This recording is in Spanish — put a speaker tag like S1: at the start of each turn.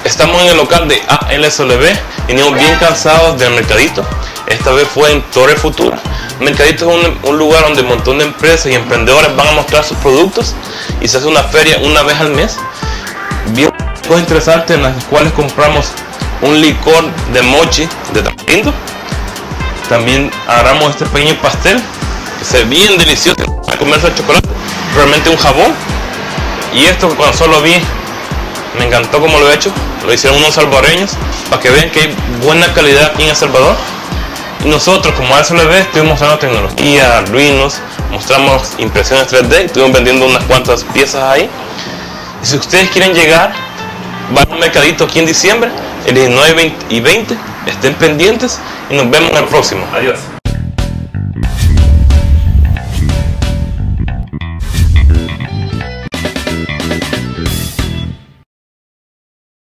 S1: Estamos en el local de ALSLB, venimos bien cansados del mercadito. Esta vez fue en Torre Futura. El mercadito es un lugar donde un montón de empresas y emprendedores van a mostrar sus productos y se hace una feria una vez al mes. Bien cosas interesantes en las cuales compramos un licor de mochi de tamarindo. También agarramos este pequeño pastel que se ve bien delicioso para comerse el chocolate, realmente un jabón. Y esto cuando solo vi me encantó como lo he hecho, lo hicieron unos salvadoreños para que vean que hay buena calidad aquí en El Salvador. Y nosotros como ALSLB estuvimos mostrando tecnología, arduinos, mostramos impresiones 3D, estuvimos vendiendo unas cuantas piezas ahí. Y si ustedes quieren llegar, van a un mercadito aquí en diciembre, el 19 y 20, estén pendientes y nos vemos en el próximo.
S2: Adiós.